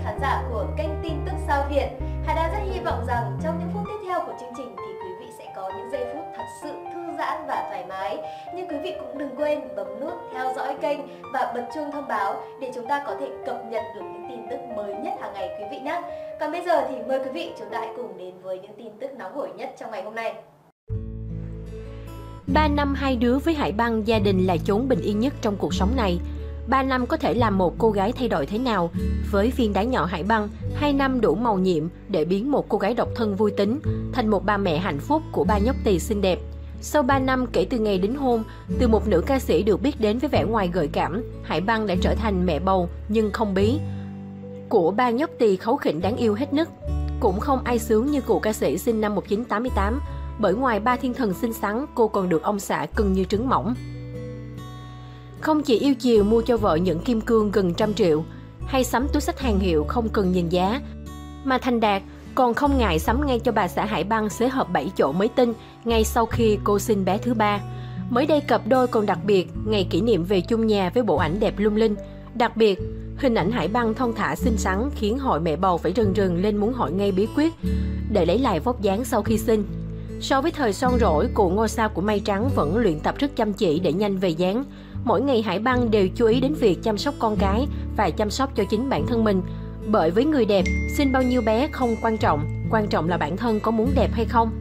khán giả của kênh tin tức Sao Việt. Hải Đăng rất hy vọng rằng trong những phút tiếp theo của chương trình thì quý vị sẽ có những giây phút thật sự thư giãn và thoải mái. Nhưng quý vị cũng đừng quên bấm nút theo dõi kênh và bật chuông thông báo để chúng ta có thể cập nhật được những tin tức mới nhất hàng ngày quý vị nhé. Còn bây giờ thì mời quý vị chúng ta hãy cùng đến với những tin tức nóng hổi nhất trong ngày hôm nay. 3 năm hai đứa với Hải Băng, gia đình là chốn bình yên nhất trong cuộc sống này. 3 năm có thể làm một cô gái thay đổi thế nào? Với viên đá nhỏ Hải Băng, 2 năm đủ màu nhiệm để biến một cô gái độc thân vui tính thành một bà mẹ hạnh phúc của 3 nhóc tỳ xinh đẹp. Sau 3 năm kể từ ngày đính hôn, từ một nữ ca sĩ được biết đến với vẻ ngoài gợi cảm, Hải Băng đã trở thành mẹ bầu nhưng không bí của 3 nhóc tỳ kháu khỉnh đáng yêu hết nức. Cũng không ai sướng như cụ ca sĩ sinh năm 1988, bởi ngoài 3 thiên thần xinh xắn, cô còn được ông xã cưng như trứng mỏng. Không chỉ yêu chiều mua cho vợ những kim cương gần 100 triệu, hay sắm túi xách hàng hiệu không cần nhìn giá, mà Thành Đạt còn không ngại sắm ngay cho bà xã Hải Băng xế hộp 7 chỗ mới tinh ngay sau khi cô sinh bé thứ 3. Mới đây cặp đôi còn đặc biệt ngày kỷ niệm về chung nhà với bộ ảnh đẹp lung linh. Đặc biệt, hình ảnh Hải Băng thon thả xinh xắn khiến hội mẹ bầu phải rần rần lên muốn hỏi ngay bí quyết để lấy lại vóc dáng sau khi sinh. So với thời son rỗi, cụ ngôi sao của Mây Trắng vẫn luyện tập rất chăm chỉ để nhanh về dáng. Mỗi ngày Hải Băng đều chú ý đến việc chăm sóc con cái và chăm sóc cho chính bản thân mình. Bởi với người đẹp, sinh bao nhiêu bé không quan trọng là bản thân có muốn đẹp hay không.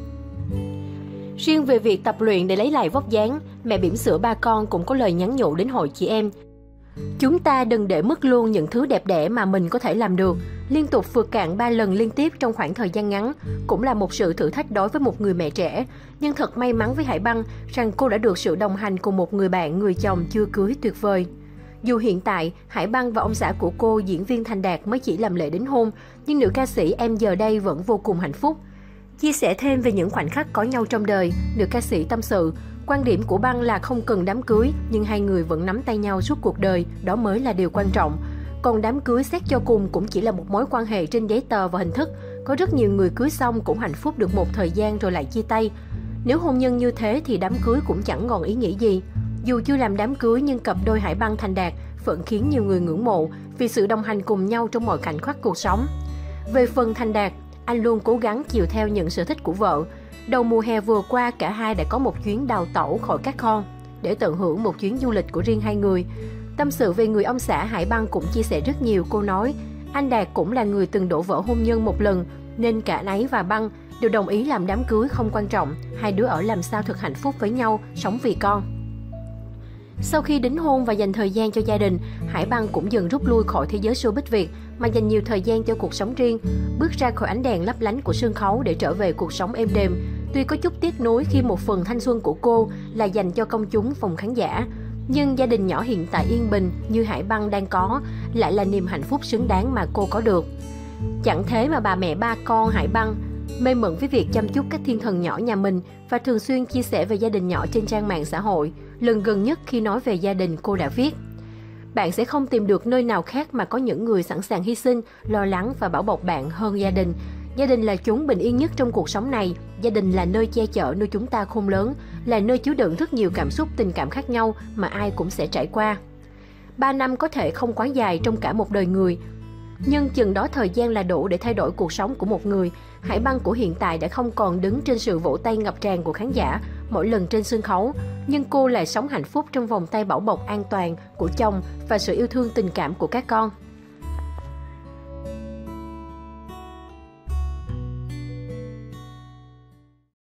Riêng về việc tập luyện để lấy lại vóc dáng, mẹ bỉm sữa 3 con cũng có lời nhắn nhủ đến hội chị em. Chúng ta đừng để mất luôn những thứ đẹp đẽ mà mình có thể làm được. Liên tục vượt cạn 3 lần liên tiếp trong khoảng thời gian ngắn cũng là một sự thử thách đối với một người mẹ trẻ. Nhưng thật may mắn với Hải Băng rằng cô đã được sự đồng hành cùng một người bạn, người chồng chưa cưới tuyệt vời. Dù hiện tại, Hải Băng và ông xã của cô, diễn viên Thành Đạt mới chỉ làm lễ đính hôn, nhưng nữ ca sĩ em giờ đây vẫn vô cùng hạnh phúc. Chia sẻ thêm về những khoảnh khắc có nhau trong đời, nữ ca sĩ tâm sự, quan điểm của Băng là không cần đám cưới, nhưng hai người vẫn nắm tay nhau suốt cuộc đời, đó mới là điều quan trọng. Còn đám cưới xét cho cùng cũng chỉ là một mối quan hệ trên giấy tờ và hình thức. Có rất nhiều người cưới xong cũng hạnh phúc được một thời gian rồi lại chia tay. Nếu hôn nhân như thế thì đám cưới cũng chẳng còn ý nghĩa gì. Dù chưa làm đám cưới nhưng cặp đôi Hải Băng Thành Đạt vẫn khiến nhiều người ngưỡng mộ vì sự đồng hành cùng nhau trong mọi khoảnh khắc cuộc sống. Về phần Thành Đạt, anh luôn cố gắng chiều theo những sở thích của vợ. Đầu mùa hè vừa qua, cả hai đã có một chuyến đào tẩu khỏi các con để tận hưởng một chuyến du lịch của riêng hai người. Tâm sự về người ông xã, Hải Băng cũng chia sẻ rất nhiều. Cô nói, anh Đạt cũng là người từng đổ vỡ hôn nhân một lần, nên cả anh ấy và Băng đều đồng ý làm đám cưới không quan trọng. Hai đứa ở làm sao thật hạnh phúc với nhau, sống vì con. Sau khi đính hôn và dành thời gian cho gia đình, Hải Băng cũng dần rút lui khỏi thế giới showbiz Việt mà dành nhiều thời gian cho cuộc sống riêng, bước ra khỏi ánh đèn lấp lánh của sân khấu để trở về cuộc sống êm đềm. Tuy có chút tiếc nuối khi một phần thanh xuân của cô là dành cho công chúng phòng khán giả, nhưng gia đình nhỏ hiện tại yên bình như Hải Băng đang có lại là niềm hạnh phúc xứng đáng mà cô có được. Chẳng thế mà bà mẹ 3 con Hải Băng mê mẩn với việc chăm chút các thiên thần nhỏ nhà mình và thường xuyên chia sẻ về gia đình nhỏ trên trang mạng xã hội. Lần gần nhất khi nói về gia đình, cô đã viết: bạn sẽ không tìm được nơi nào khác mà có những người sẵn sàng hy sinh, lo lắng và bảo bọc bạn hơn gia đình. Gia đình là chốn bình yên nhất trong cuộc sống này. Gia đình là nơi che chở nuôi chúng ta khôn lớn, là nơi chứa đựng rất nhiều cảm xúc, tình cảm khác nhau mà ai cũng sẽ trải qua. 3 năm có thể không quá dài trong cả một đời người, nhưng chừng đó thời gian là đủ để thay đổi cuộc sống của một người. Hải Băng của hiện tại đã không còn đứng trên sự vỗ tay ngập tràn của khán giả mỗi lần trên sân khấu, nhưng cô lại sống hạnh phúc trong vòng tay bảo bọc an toàn của chồng và sự yêu thương tình cảm của các con.